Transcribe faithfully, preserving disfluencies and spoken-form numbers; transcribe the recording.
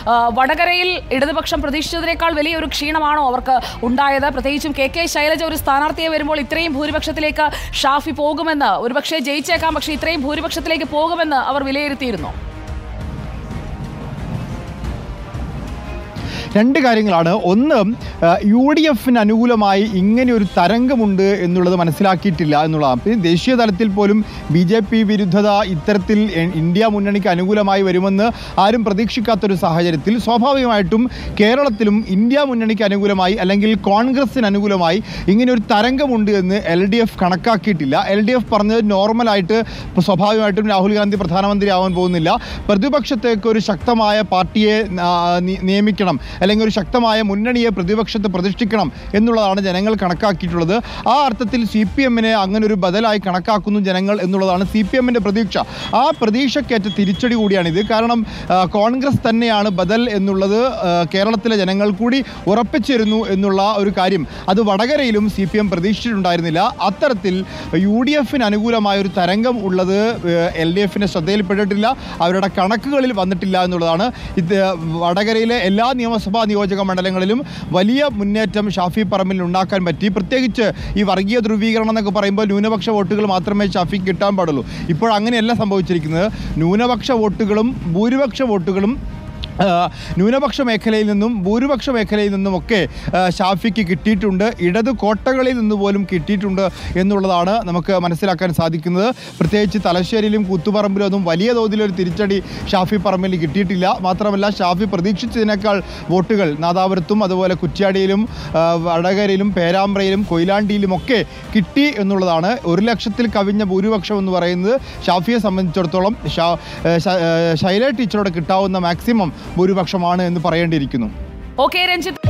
വടകരയിൽ ഇടതുപക്ഷം പ്രതീക്ഷിച്ചതിനേക്കാൾ വലിയൊരു ക്ഷീണമാണോ അവർക്ക് ഉണ്ടായത്? പ്രത്യേകിച്ചും കെ കെ ശൈലജ ഒരു സ്ഥാനാർത്ഥിയെ വരുമ്പോൾ ഇത്രയും ഭൂരിപക്ഷത്തിലേക്ക് ഷാഫി പോകുമെന്ന്, ഒരുപക്ഷെ ജയിച്ചേക്കാം, പക്ഷേ ഇത്രയും ഭൂരിപക്ഷത്തിലേക്ക് പോകുമെന്ന് അവർ വിലയിരുത്തിയിരുന്നു. രണ്ട് കാര്യങ്ങളാണ്. ഒന്ന്, യു ഡി എഫിന് അനുകൂലമായി ഇങ്ങനെയൊരു തരംഗമുണ്ട് എന്നുള്ളത് മനസ്സിലാക്കിയിട്ടില്ല എന്നുള്ളതാണ്. പിന്നെ ദേശീയ തലത്തിൽ പോലും ബി ജെ പി വിരുദ്ധത ഇത്തരത്തിൽ ഇന്ത്യ മുന്നണിക്ക് അനുകൂലമായി വരുമെന്ന് ആരും പ്രതീക്ഷിക്കാത്തൊരു സാഹചര്യത്തിൽ സ്വാഭാവികമായിട്ടും കേരളത്തിലും ഇന്ത്യ മുന്നണിക്ക് അനുകൂലമായി അല്ലെങ്കിൽ കോൺഗ്രസിന് അനുകൂലമായി ഇങ്ങനെയൊരു തരംഗമുണ്ട് എന്ന് എൽ ഡി എഫ് കണക്കാക്കിയിട്ടില്ല. എൽ ഡി എഫ് പറഞ്ഞത് നോർമലായിട്ട് സ്വാഭാവികമായിട്ടും രാഹുൽ ഗാന്ധി പ്രധാനമന്ത്രിയാവാൻ പോകുന്നില്ല, പ്രതിപക്ഷത്തേക്ക് ഒരു ശക്തമായ പാർട്ടിയെ നിയമിക്കണം അല്ലെങ്കിൽ ഒരു ശക്തമായ മുന്നണിയെ പ്രതിപക്ഷത്ത് പ്രതിഷ്ഠിക്കണം എന്നുള്ളതാണ് ജനങ്ങൾ കണക്കാക്കിയിട്ടുള്ളത്. ആ അർത്ഥത്തിൽ സി പി എമ്മിനെ അങ്ങനെ ഒരു ബദലായി കണക്കാക്കുന്നു ജനങ്ങൾ എന്നുള്ളതാണ് സി പി എമ്മിൻ്റെ പ്രതീക്ഷ. ആ പ്രതീക്ഷക്കേറ്റ തിരിച്ചടി കൂടിയാണിത്. കാരണം കോൺഗ്രസ് തന്നെയാണ് ബദൽ എന്നുള്ളത് കേരളത്തിലെ ജനങ്ങൾ കൂടി ഉറപ്പിച്ചിരുന്നു എന്നുള്ള ഒരു കാര്യം അത് വടകരയിലും സി പി എം പ്രതീക്ഷിച്ചിട്ടുണ്ടായിരുന്നില്ല. അത്തരത്തിൽ യു ഡി എഫിന് അനുകൂലമായൊരു തരംഗം ഉള്ളത് എൽ ഡി എഫിൻ്റെ ശ്രദ്ധയിൽപ്പെട്ടിട്ടില്ല, അവരുടെ കണക്കുകളിൽ വന്നിട്ടില്ല എന്നുള്ളതാണ്. ഇത് വടകരയിലെ എല്ലാ നിയമസഭാ നിയോജക മണ്ഡലങ്ങളിലും വലിയ മുന്നേറ്റം ഷാഫി പറമ്പിൽ ഉണ്ടാക്കാൻ പറ്റി. പ്രത്യേകിച്ച് ഈ വർഗീയ ധ്രുവീകരണം എന്നൊക്കെ പറയുമ്പോൾ ന്യൂനപക്ഷ വോട്ടുകൾ മാത്രമേ ഷാഫിക്ക് കിട്ടാൻ പാടുള്ളൂ. ഇപ്പോൾ അങ്ങനെയല്ല സംഭവിച്ചിരിക്കുന്നത്. ന്യൂനപക്ഷ വോട്ടുകളും ഭൂരിപക്ഷ വോട്ടുകളും ന്യൂനപക്ഷ മേഖലയിൽ നിന്നും ഭൂരിപക്ഷ മേഖലയിൽ നിന്നുമൊക്കെ ഷാഫിക്ക് കിട്ടിയിട്ടുണ്ട്. ഇടത് കോട്ടകളിൽ നിന്ന് പോലും കിട്ടിയിട്ടുണ്ട് എന്നുള്ളതാണ് നമുക്ക് മനസ്സിലാക്കാൻ സാധിക്കുന്നത്. പ്രത്യേകിച്ച് തലശ്ശേരിയിലും കൂത്തുപറമ്പിലും ഒന്നും വലിയ തോതിലൊരു തിരിച്ചടി ഷാഫി പറമ്പിൽ കിട്ടിയിട്ടില്ല. മാത്രമല്ല ഷാഫി പ്രതീക്ഷിച്ചതിനേക്കാൾ വോട്ടുകൾ നാദാപുരത്തും അതുപോലെ കുറ്റ്യാടിയിലും വടകരയിലും പേരാമ്പ്രയിലും കൊയിലാണ്ടിയിലുമൊക്കെ കിട്ടി എന്നുള്ളതാണ്. ഒരു ലക്ഷത്തിൽ കവിഞ്ഞ ഭൂരിപക്ഷം എന്ന് പറയുന്നത് ഷാഫിയെ സംബന്ധിച്ചിടത്തോളം ശൈല ടീച്ചറോട് കിട്ടാവുന്ന മാക്സിമം ഭൂരിപക്ഷമാണ് എന്ന് പറയേണ്ടിയിരിക്കുന്നു. ഓക്കെ രഞ്ജിത്ത്.